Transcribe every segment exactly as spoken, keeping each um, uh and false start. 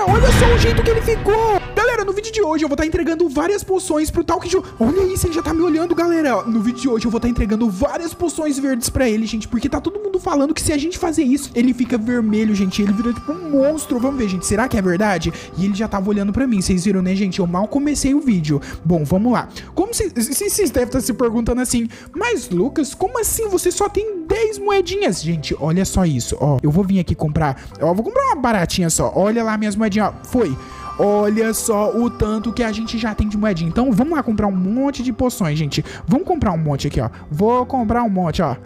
Galera, olha só o jeito que ele ficou. Galera, no vídeo de hoje eu vou estar entregando várias poções pro tal que... Olha isso, ele já tá me olhando, galera. No vídeo de hoje eu vou estar entregando várias poções verdes pra ele, gente, porque tá todo mundo falando que se a gente fazer isso, ele fica vermelho, gente. Ele vira tipo um monstro. Vamos ver, gente, será que é verdade? E ele já tava olhando pra mim, vocês viram, né, gente? Eu mal comecei o vídeo. Bom, vamos lá. Como se... Vocês devem estar se perguntando assim, mas Lucas, como assim você só tem dez moedinhas? Gente, olha só isso, ó. Eu vou vir aqui comprar... Ó, vou comprar uma baratinha só. Olha lá minhas moedinhas, ó. Foi. Olha só o tanto que a gente já tem de moedinha. Então vamos lá comprar um monte de poções, gente. Vamos comprar um monte aqui, ó. Vou comprar um monte, ó.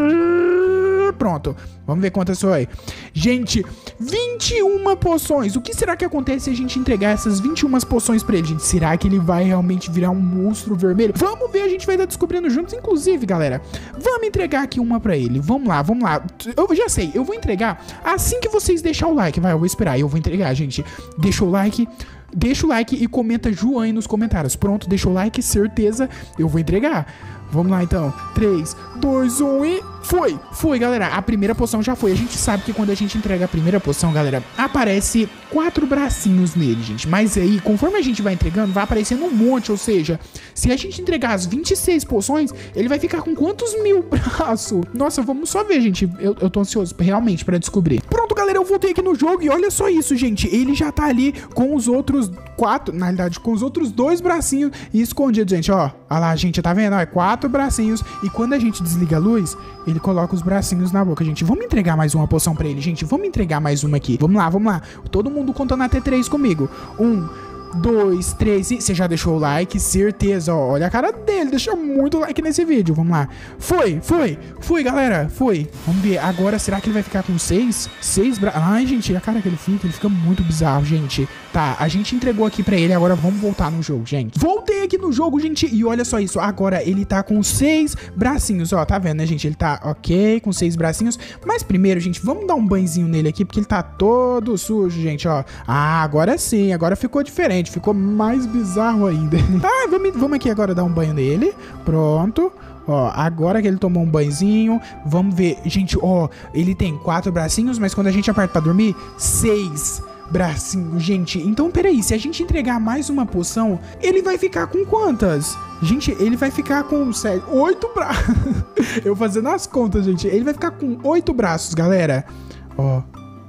Pronto. Vamos ver quantas foi. Gente, vinte e uma poções. O que será que acontece se a gente entregar essas vinte e uma poções pra ele, gente? Será que ele vai realmente virar um monstro vermelho? Vamos ver, a gente vai estar descobrindo juntos. Inclusive, galera, vamos entregar aqui uma pra ele. Vamos lá, vamos lá. Eu já sei, eu vou entregar assim que vocês deixarem o like. Vai, eu vou esperar, eu vou entregar, gente. Deixa o like... Deixa o like e comenta João nos comentários. Pronto, deixa o like, certeza, eu vou entregar. Vamos lá então, três, dois, um e... Foi, foi galera, a primeira poção já foi. A gente sabe que quando a gente entrega a primeira poção, galera, aparece quatro bracinhos nele, gente. Mas aí, conforme a gente vai entregando, vai aparecendo um monte. Ou seja, se a gente entregar as vinte e seis poções, ele vai ficar com quantos mil braços? Nossa, vamos só ver, gente. Eu, eu tô ansioso realmente pra descobrir. Pronto, galera, eu voltei aqui no jogo e olha só isso, gente. Ele já tá ali com os outros quatro, na realidade, com os outros dois bracinhos escondidos, gente, ó. Olha lá, gente, tá vendo? Ó, é quatro bracinhos. E quando a gente desliga a luz, ele coloca os bracinhos na boca, gente. Vamos entregar mais uma poção pra ele, gente. Vamos entregar mais uma aqui. Vamos lá, vamos lá. Todo mundo contando até três comigo. Um, dois, três e... Você já deixou o like? Certeza, ó. Olha a cara dele. Deixa muito like nesse vídeo. Vamos lá. Foi, foi. Foi, galera. Foi. Vamos ver. Agora, será que ele vai ficar com seis? Seis braços. Ai, gente, a cara que ele fica, ele fica muito bizarro, gente. Tá, a gente entregou aqui pra ele. Agora vamos voltar no jogo, gente. Voltei aqui no jogo, gente. E olha só isso. Agora ele tá com seis bracinhos, ó. Tá vendo, né, gente? Ele tá ok, com seis bracinhos. Mas primeiro, gente, vamos dar um banhozinho nele aqui, porque ele tá todo sujo, gente, ó. Ah, agora sim. Agora ficou diferente. Ficou mais bizarro ainda. Tá, vamos, vamos aqui agora dar um banho nele. Pronto. Ó, agora que ele tomou um banhozinho, vamos ver. Gente, ó, ele tem quatro bracinhos, mas quando a gente aperta pra dormir, seis bracinhos, gente. Então, peraí, se a gente entregar mais uma poção, ele vai ficar com quantas? Gente, ele vai ficar com sete, oito braços. Eu fazendo as contas, gente. Ele vai ficar com oito braços, galera. Ó.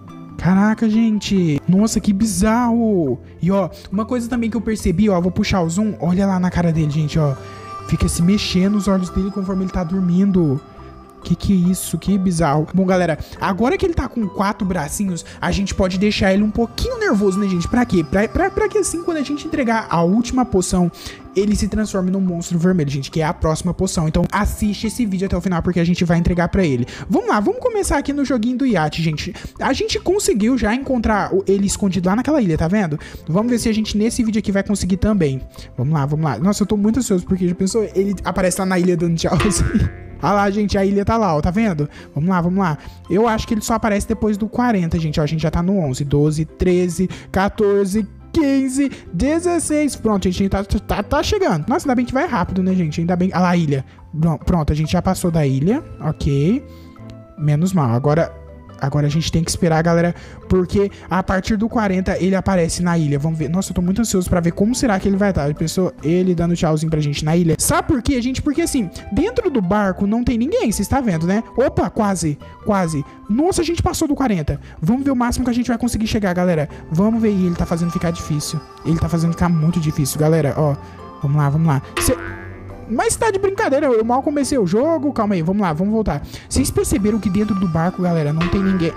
Caraca, gente. Nossa, que bizarro. E, ó, uma coisa também que eu percebi, ó, vou puxar o zoom. Olha lá na cara dele, gente, ó. Fica se mexendo os olhos dele conforme ele tá dormindo. Que que é isso? Que bizarro. Bom, galera, agora que ele tá com quatro bracinhos, a gente pode deixar ele um pouquinho nervoso, né, gente? Pra quê? Pra, pra, pra que assim, quando a gente entregar a última poção, ele se transforme num monstro vermelho, gente, que é a próxima poção. Então, assiste esse vídeo até o final, porque a gente vai entregar pra ele. Vamos lá, vamos começar aqui no joguinho do iate, gente. A gente conseguiu já encontrar ele escondido lá naquela ilha, tá vendo? Vamos ver se a gente, nesse vídeo aqui, vai conseguir também. Vamos lá, vamos lá. Nossa, eu tô muito ansioso, porque já pensou, ele aparece lá na ilha dando tchau, assim. Olha lá, gente, a ilha tá lá, ó, tá vendo? Vamos lá, vamos lá. Eu acho que ele só aparece depois do quarenta, gente, ó, a gente já tá no onze, doze, treze, quatorze, quinze, dezesseis. Pronto, a gente tá, tá, tá chegando. Nossa, ainda bem que vai rápido, né, gente? Ainda bem... Olha lá, a ilha. Pronto, a gente já passou da ilha, ok. Menos mal, agora... Agora a gente tem que esperar, galera, porque a partir do quarenta ele aparece na ilha. Vamos ver. Nossa, eu tô muito ansioso pra ver como será que ele vai estar. Ele pensou ele dando tchauzinho pra gente na ilha. Sabe por quê, gente? Porque assim, dentro do barco não tem ninguém, você está vendo, né? Opa, quase, quase. Nossa, a gente passou do quarenta. Vamos ver o máximo que a gente vai conseguir chegar, galera. Vamos ver. E ele tá fazendo ficar difícil. Ele tá fazendo ficar muito difícil, galera. Ó, vamos lá, vamos lá. Cê... Mas tá de brincadeira, eu mal comecei o jogo. Calma aí, vamos lá, vamos voltar. Vocês perceberam que dentro do barco, galera, não tem ninguém.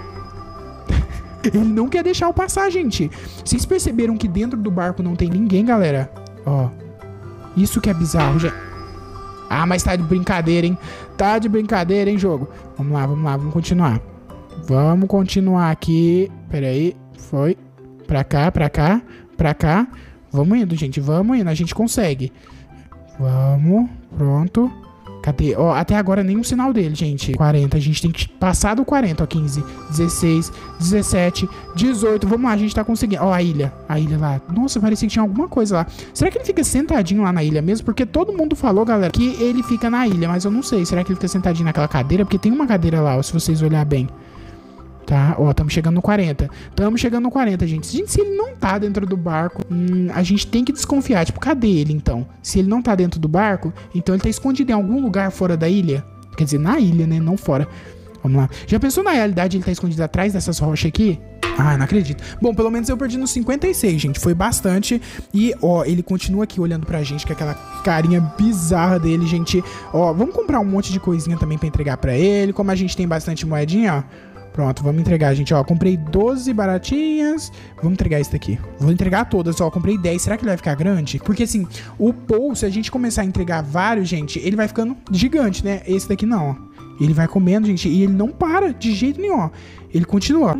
Ele não quer deixar eu passar, gente. Vocês perceberam que dentro do barco não tem ninguém, galera? Ó, isso que é bizarro, gente. Ah, mas tá de brincadeira, hein? Tá de brincadeira, hein, jogo? Vamos lá, vamos lá, vamos continuar. Vamos continuar aqui. Pera aí, foi. Pra cá, pra cá, pra cá. Vamos indo, gente, vamos indo, a gente consegue. Vamos, pronto. Cadê? Ó, até agora nenhum sinal dele, gente. quarenta, a gente tem que passar do quarenta, ó. quinze, dezesseis, dezessete, dezoito. Vamos lá, a gente tá conseguindo. Ó, a ilha. A ilha lá. Nossa, parecia que tinha alguma coisa lá. Será que ele fica sentadinho lá na ilha mesmo? Porque todo mundo falou, galera, que ele fica na ilha. Mas eu não sei. Será que ele fica sentadinho naquela cadeira? Porque tem uma cadeira lá, ó, se vocês olharem bem. Tá, ó, estamos chegando no quarenta. Estamos chegando no quarenta, gente. Gente, se ele não tá dentro do barco, hum, a gente tem que desconfiar. Tipo, cadê ele, então? Se ele não tá dentro do barco, então ele tá escondido em algum lugar fora da ilha. Quer dizer, na ilha, né? Não fora. Vamos lá. Já pensou na realidade ele tá escondido atrás dessas rochas aqui? Ah, não acredito. Bom, pelo menos eu perdi no cinquenta e seis, gente. Foi bastante. E, ó, ele continua aqui olhando pra gente com aquela carinha bizarra dele, gente. Ó, vamos comprar um monte de coisinha também pra entregar pra ele. Como a gente tem bastante moedinha, ó. Pronto, vamos entregar, gente. Ó, comprei doze baratinhas. Vamos entregar isso daqui. Vou entregar todas, ó. Comprei dez. Será que ele vai ficar grande? Porque, assim, o Paul, se a gente começar a entregar vários, gente, ele vai ficando gigante, né? Esse daqui não, ó. Ele vai comendo, gente, e ele não para de jeito nenhum, ó. Ele continua.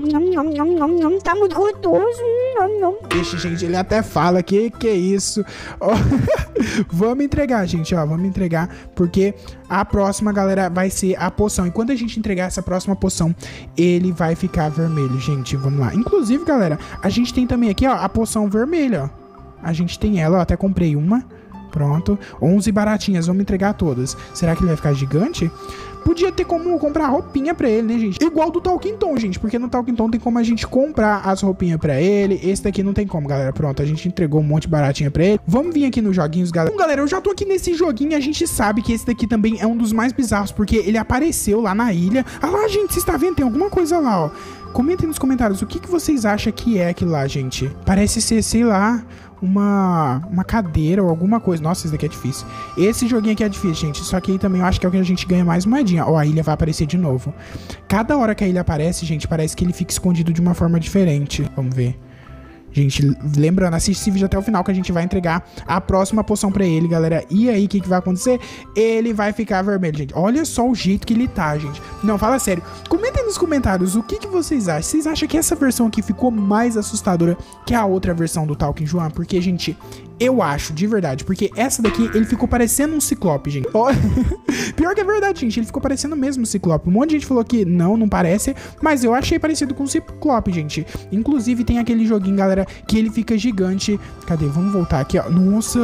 Tá muito gostoso. Deixa, gente, ele até fala que que é isso. Ó, vamos entregar, gente, ó. Vamos entregar, porque a próxima, galera, vai ser a poção. E quando a gente entregar essa próxima poção, ele vai ficar vermelho, gente. Vamos lá. Inclusive, galera, a gente tem também aqui, ó, a poção vermelha, ó. A gente tem ela, ó. Até comprei uma. Pronto. onze baratinhas. Vamos entregar todas. Será que ele vai ficar gigante? Podia ter como comprar roupinha pra ele, né, gente? Igual do Talking Tom, gente. Porque no Talking Tom tem como a gente comprar as roupinhas pra ele. Esse daqui não tem como, galera. Pronto, a gente entregou um monte de baratinha pra ele. Vamos vir aqui nos joguinhos, galera. Bom, galera, eu já tô aqui nesse joguinho e a gente sabe que esse daqui também é um dos mais bizarros, porque ele apareceu lá na ilha. Ah lá, gente, vocês estão vendo? Tem alguma coisa lá, ó. Comentem nos comentários o que, que vocês acham que é aquilo lá, gente. Parece ser, sei lá, uma, uma cadeira ou alguma coisa. Nossa, esse daqui é difícil. Esse joguinho aqui é difícil, gente. Só que aí também eu acho que é o que a gente ganha mais moedinha. Ó, a ilha vai aparecer de novo. Cada hora que a ilha aparece, gente, parece que ele fica escondido de uma forma diferente. Vamos ver. Gente, lembrando, assiste esse vídeo até o final que a gente vai entregar a próxima poção pra ele, galera. E aí, o que, que vai acontecer? Ele vai ficar vermelho, gente. Olha só o jeito que ele tá, gente. Não, fala sério. Comentem nos comentários o que, que vocês acham. Vocês acham que essa versão aqui ficou mais assustadora que a outra versão do Talking João? Porque, gente, eu acho, de verdade. Porque essa daqui, ele ficou parecendo um ciclope, gente. Ó, pior que é verdade, gente. Ele ficou parecendo mesmo um ciclope. Um monte de gente falou que não, não parece. Mas eu achei parecido com um ciclope, gente. Inclusive, tem aquele joguinho, galera, que ele fica gigante. Cadê? Vamos voltar aqui, ó. Nossa!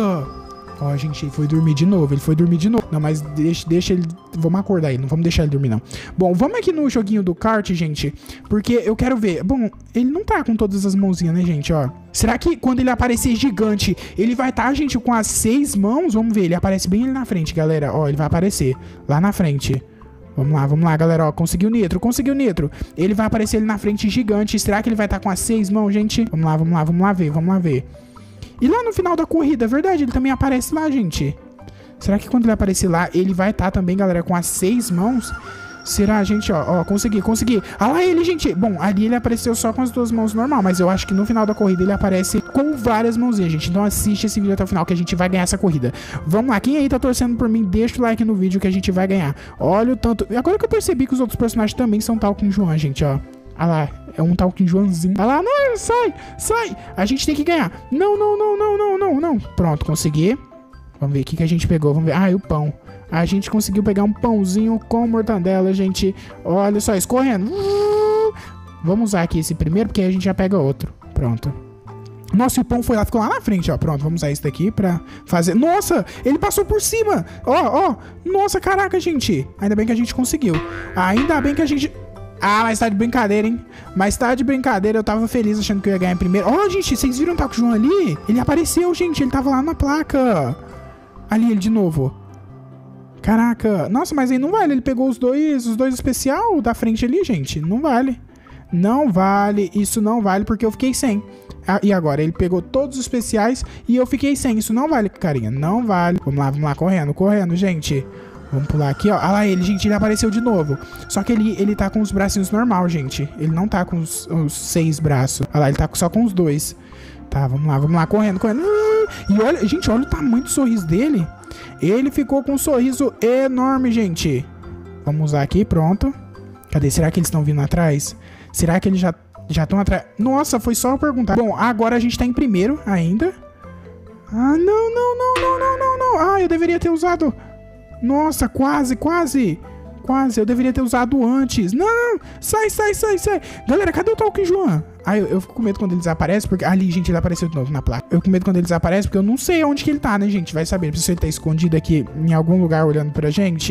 Ó, gente, ele foi dormir de novo. Ele foi dormir de novo. Não, mas deixa, deixa ele... Vamos acordar ele. Não vamos deixar ele dormir, não. Bom, vamos aqui no joguinho do kart, gente. Porque eu quero ver... Bom, ele não tá com todas as mãozinhas, né, gente? Ó. Será que quando ele aparecer gigante, ele vai estar, tá, gente, com as seis mãos? Vamos ver. Ele aparece bem ali na frente, galera. Ó, ele vai aparecer lá na frente. Vamos lá, vamos lá, galera, ó, conseguiu nitro, conseguiu nitro. Ele vai aparecer ali na frente gigante. Será que ele vai estar tá com as seis mãos, gente? Vamos lá, vamos lá, vamos lá ver, vamos lá ver. E lá no final da corrida, é verdade, ele também aparece lá, gente. Será que quando ele aparecer lá, ele vai estar tá também, galera, com as seis mãos? Será, gente, ó, ó, consegui, consegui. Ah lá ele, gente. Bom, ali ele apareceu só com as duas mãos normal, mas eu acho que no final da corrida ele aparece com várias mãozinhas, gente. Então assiste esse vídeo até o final que a gente vai ganhar essa corrida. Vamos lá, quem aí tá torcendo por mim, deixa o like no vídeo que a gente vai ganhar. Olha o tanto... Agora que eu percebi que os outros personagens também são Talking João, gente, ó. Ah lá, é um Talking Joãozinho. Ah lá, não, sai, sai. A gente tem que ganhar. Não, não, não, não, não, não, não. Pronto, consegui. Vamos ver o que, que a gente pegou. Vamos ver. Ah, e o pão. A gente conseguiu pegar um pãozinho com mortadela, gente. Olha só, escorrendo. Vamos usar aqui esse primeiro, porque aí a gente já pega outro. Pronto. Nossa, e o pão foi lá, ficou lá na frente, ó. Pronto, vamos usar esse daqui pra fazer... Nossa, ele passou por cima. Ó, ó. Nossa, caraca, gente. Ainda bem que a gente conseguiu. Ainda bem que a gente... Ah, mas tá de brincadeira, hein? Mas tá de brincadeira, eu tava feliz achando que eu ia ganhar em primeiro. Ó, oh, gente, vocês viram o Talking João ali? Ele apareceu, gente, ele tava lá na placa. Ali, ele de novo. Caraca, nossa, mas aí não vale. Ele pegou os dois, os dois especial da frente ali, gente. Não vale. Não vale, isso não vale porque eu fiquei sem. Ah, e agora? Ele pegou todos os especiais e eu fiquei sem. Isso não vale, carinha, não vale. Vamos lá, vamos lá, correndo, correndo, gente. Vamos pular aqui, ó. Ah lá ele, gente, ele apareceu de novo. Só que ele, ele tá com os bracinhos normal, gente. Ele não tá com os, os seis braços. Ah lá, ele tá só com os dois. Tá, vamos lá, vamos lá, correndo, correndo. E olha, gente, olha o tamanho do sorriso dele. Ele ficou com um sorriso enorme, gente. Vamos usar aqui, pronto. Cadê? Será que eles estão vindo atrás? Será que eles já já estão atrás? Nossa, foi só eu perguntar. Bom, agora a gente tá em primeiro ainda. Ah, não, não, não, não, não, não, não. Ah, eu deveria ter usado... Nossa, quase, quase. Quase, eu deveria ter usado antes. Não, sai, sai, sai, sai. Galera, cadê o Talking João? Ah, eu, eu fico com medo quando ele desaparece, porque... Ali, gente, ele apareceu de novo na placa. Eu fico com medo quando ele desaparece, porque eu não sei onde que ele tá, né, gente? Vai saber, se ele tá escondido aqui em algum lugar olhando pra gente.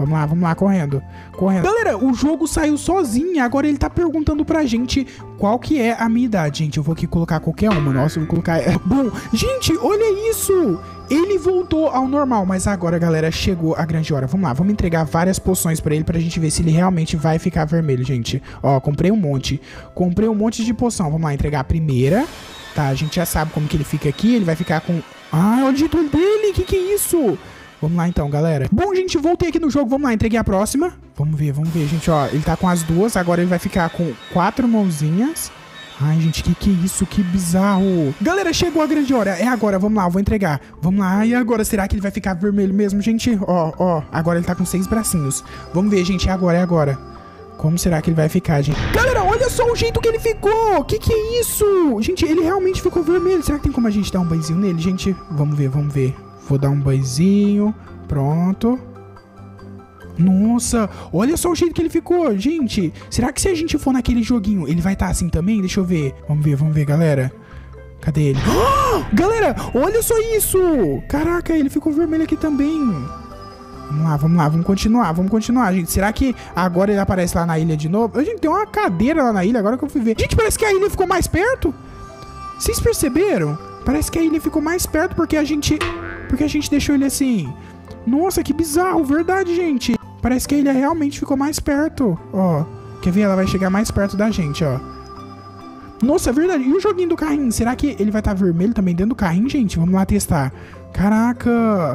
Vamos lá, vamos lá, correndo. Correndo. Galera, o jogo saiu sozinho. Agora ele tá perguntando pra gente qual que é a minha idade. Gente, eu vou aqui colocar qualquer uma. Nossa, eu vou colocar... Bom, gente, olha isso. Ele voltou ao normal, mas agora, galera, chegou a grande hora. Vamos lá, vamos entregar várias poções pra ele pra gente ver se ele realmente vai ficar vermelho, gente. Ó, comprei um monte. Comprei um monte de poção. Vamos lá, entregar a primeira. Tá, a gente já sabe como que ele fica aqui. Ele vai ficar com... Ah, é o dito dele. Que que é isso? Vamos lá então, galera. Bom, gente, voltei aqui no jogo. Vamos lá, entreguei a próxima. Vamos ver, vamos ver, gente, ó. Ele tá com as duas. Agora ele vai ficar com quatro mãozinhas. Ai, gente, que que é isso? Que bizarro. Galera, chegou a grande hora. É agora, vamos lá, eu vou entregar. Vamos lá, e agora? Será que ele vai ficar vermelho mesmo, gente? Ó, ó, agora ele tá com seis bracinhos. Vamos ver, gente, é agora, é agora. Como será que ele vai ficar, gente? Galera, olha só o jeito que ele ficou. Que que é isso? Gente, ele realmente ficou vermelho. Será que tem como a gente dar um banhozinho nele, gente? Vamos ver, vamos ver. Vou dar um banhozinho. Pronto. Nossa, olha só o jeito que ele ficou, gente. Será que se a gente for naquele joguinho, ele vai estar assim também? Deixa eu ver. Vamos ver, vamos ver, galera. Cadê ele? Oh, galera, olha só isso. Caraca, ele ficou vermelho aqui também. Vamos lá, vamos lá, vamos continuar, vamos continuar, gente. Será que agora ele aparece lá na ilha de novo? Gente, tem uma cadeira lá na ilha, agora que eu fui ver. Gente, parece que a ilha ficou mais perto. Vocês perceberam? Parece que a ilha ficou mais perto porque a gente... Porque a gente deixou ele assim... Nossa, que bizarro, verdade, gente. Parece que a ilha realmente ficou mais perto. Ó, quer ver? Ela vai chegar mais perto da gente, ó. Nossa, é verdade. E o joguinho do carrinho? Será que ele vai estar vermelho também dentro do carrinho, gente? Vamos lá testar. Caraca.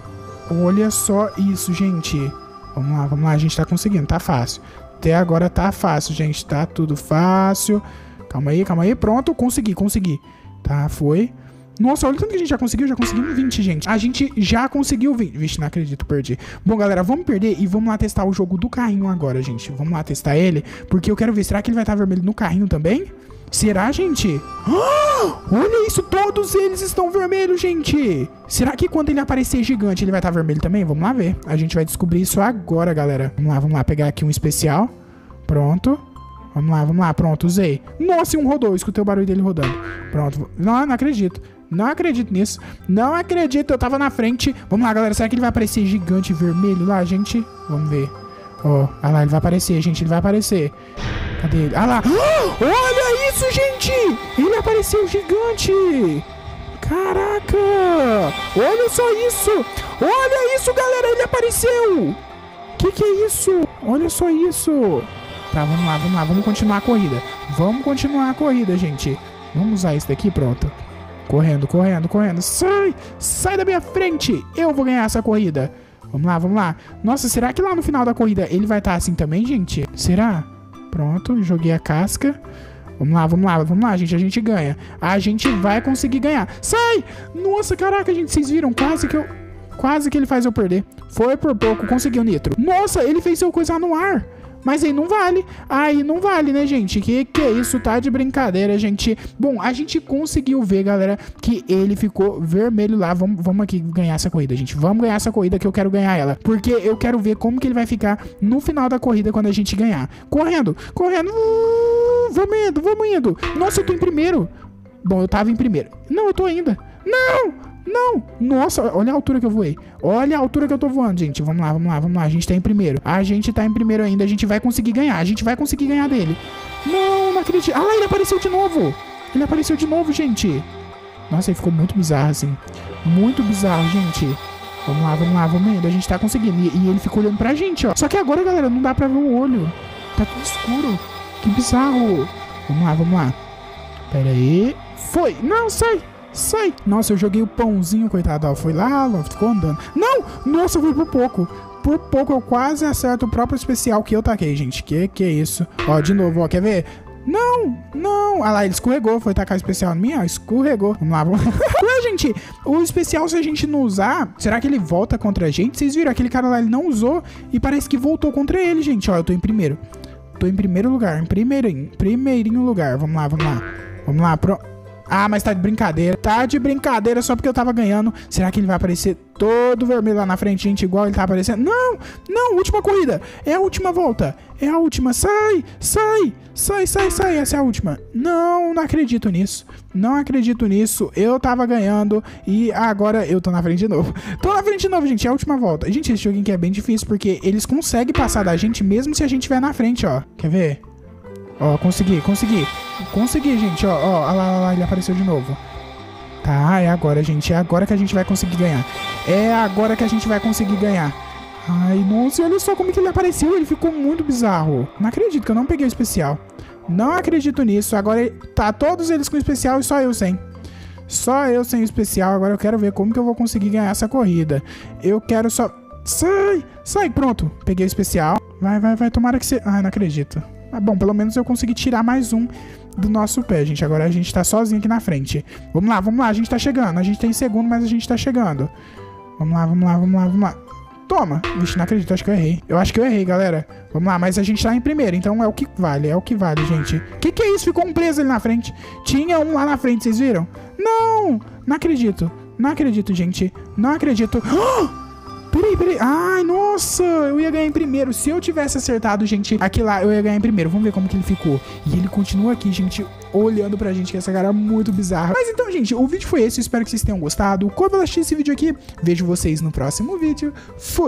Olha só isso, gente. Vamos lá, vamos lá. A gente tá conseguindo, tá fácil. Até agora tá fácil, gente. Tá tudo fácil. Calma aí, calma aí. Pronto, consegui, consegui. Tá, foi. Nossa, olha o tanto que a gente já conseguiu. Já conseguimos vinte, gente. A gente já conseguiu vinte. Vixe, não acredito, perdi. Bom, galera, vamos perder e vamos lá testar o jogo do carrinho agora, gente. Vamos lá testar ele, porque eu quero ver. Será que ele vai estar vermelho no carrinho também? Será, gente? Oh, olha isso, todos eles estão vermelhos, gente. Será que quando ele aparecer gigante, ele vai estar vermelho também? Vamos lá ver. A gente vai descobrir isso agora, galera. Vamos lá, vamos lá pegar aqui um especial. Pronto. Vamos lá, vamos lá, pronto, usei. Nossa, e um rodou, escutei o barulho dele rodando. Pronto, não, não acredito. Não acredito nisso. Não acredito, eu tava na frente. Vamos lá, galera, será que ele vai aparecer gigante vermelho lá, gente? Vamos ver. Ó, oh, olha lá, ele vai aparecer, gente, ele vai aparecer. Cadê ele? Ah lá. Oh, olha isso, gente! Ele apareceu gigante! Caraca! Olha só isso! Olha isso, galera, ele apareceu! Que que é isso? Olha só isso! Tá, vamos lá, vamos lá, vamos continuar a corrida. Vamos continuar a corrida, gente. Vamos usar isso daqui, pronto. Correndo, correndo, correndo. Sai! Sai da minha frente! Eu vou ganhar essa corrida. Vamos lá, vamos lá. Nossa, será que lá no final da corrida ele vai estar assim também, gente? Será? Pronto, joguei a casca. Vamos lá, vamos lá, vamos lá, gente. A gente ganha. A gente vai conseguir ganhar. Sai! Nossa, caraca, gente, vocês viram? Quase que eu... Quase que ele faz eu perder. Foi por pouco, conseguiu nitro. Nossa, ele fez eu coisar no ar. Mas aí não vale. Aí não vale, né, gente? Que que é isso? Tá de brincadeira, gente. Bom, a gente conseguiu ver, galera, que ele ficou vermelho lá. Vamos, vamos aqui ganhar essa corrida, gente. Vamos ganhar essa corrida que eu quero ganhar ela. Porque eu quero ver como que ele vai ficar no final da corrida quando a gente ganhar. Correndo, correndo. Uh, vamos indo, vamos indo. Nossa, eu tô em primeiro. Bom, eu tava em primeiro. Não, eu tô ainda. Não! Não! Nossa, olha a altura que eu voei. Olha a altura que eu tô voando, gente. Vamos lá, vamos lá, vamos lá. A gente tá em primeiro. A gente tá em primeiro ainda. A gente vai conseguir ganhar. A gente vai conseguir ganhar dele. Não, não acredito. Ah, ele apareceu de novo. Ele apareceu de novo, gente. Nossa, ele ficou muito bizarro, assim. Muito bizarro, gente. Vamos lá, vamos lá, vamos indo. A gente tá conseguindo. E, e ele ficou olhando pra gente, ó. Só que agora, galera, não dá pra ver o olho. Tá tudo escuro. Que bizarro. Vamos lá, vamos lá. Pera aí. Foi. Não, sai. Sai! Nossa, eu joguei o pãozinho, coitado, ó. Foi lá, ó, ficou andando. Não! Nossa, foi por pouco. Por pouco eu quase acerto o próprio especial que eu taquei, gente. Que que é isso? Ó, de novo, ó. Quer ver? Não! Não! Ah lá, ele escorregou. Foi tacar o especial em mim, ó. Escorregou. Vamos lá, vamos lá. Ué, gente, o especial, se a gente não usar, será que ele volta contra a gente? Vocês viram? Aquele cara lá, ele não usou e parece que voltou contra ele, gente. Ó, eu tô em primeiro. Tô em primeiro lugar. Em primeirinho. Primeirinho lugar. Vamos lá, vamos lá. Vamos lá, pro... Ah, mas tá de brincadeira. Tá de brincadeira só porque eu tava ganhando. Será que ele vai aparecer todo vermelho lá na frente, gente, igual ele tá aparecendo? Não, não, última corrida. É a última volta. É a última. Sai, sai, sai, sai, sai. Essa é a última. Não, não acredito nisso. Não acredito nisso. Eu tava ganhando e agora eu tô na frente de novo. Tô na frente de novo, gente. É a última volta. Gente, esse joguinho aqui é bem difícil porque eles conseguem passar da gente mesmo se a gente estiver na frente, ó. Quer ver? Ó, consegui, consegui. Consegui, gente, ó, ó. Olha lá, olha lá, ele apareceu de novo. Tá, é agora, gente. É agora que a gente vai conseguir ganhar. É agora que a gente vai conseguir ganhar. Ai, nossa, olha só como que ele apareceu. Ele ficou muito bizarro. Não acredito que eu não peguei o especial. Não acredito nisso. Agora tá todos eles com especial e só eu sem. Só eu sem o especial. Agora eu quero ver como que eu vou conseguir ganhar essa corrida. Eu quero só... Sai, sai, pronto. Peguei o especial. Vai, vai, vai. Tomara que você... Ai, não acredito. Ah, bom, pelo menos eu consegui tirar mais um do nosso pé, gente. Agora a gente tá sozinho aqui na frente. Vamos lá, vamos lá. A gente tá chegando. A gente tá em segundo, mas a gente tá chegando. Vamos lá, vamos lá, vamos lá, vamos lá. Toma. Vixe, não acredito. Acho que eu errei. Eu acho que eu errei, galera. Vamos lá, mas a gente tá em primeiro. Então é o que vale. É o que vale, gente. Que que é isso? Ficou um preso ali na frente. Tinha um lá na frente, vocês viram? Não! Não acredito. Não acredito, gente. Não acredito. Oh! Peraí, peraí. Ai, nossa, eu ia ganhar em primeiro. Se eu tivesse acertado, gente, aqui lá, eu ia ganhar em primeiro. Vamos ver como que ele ficou. E ele continua aqui, gente, olhando pra gente, que essa cara é muito bizarra. Mas então, gente, o vídeo foi esse. Eu espero que vocês tenham gostado. Quando eu assistir esse vídeo aqui, vejo vocês no próximo vídeo. Fui!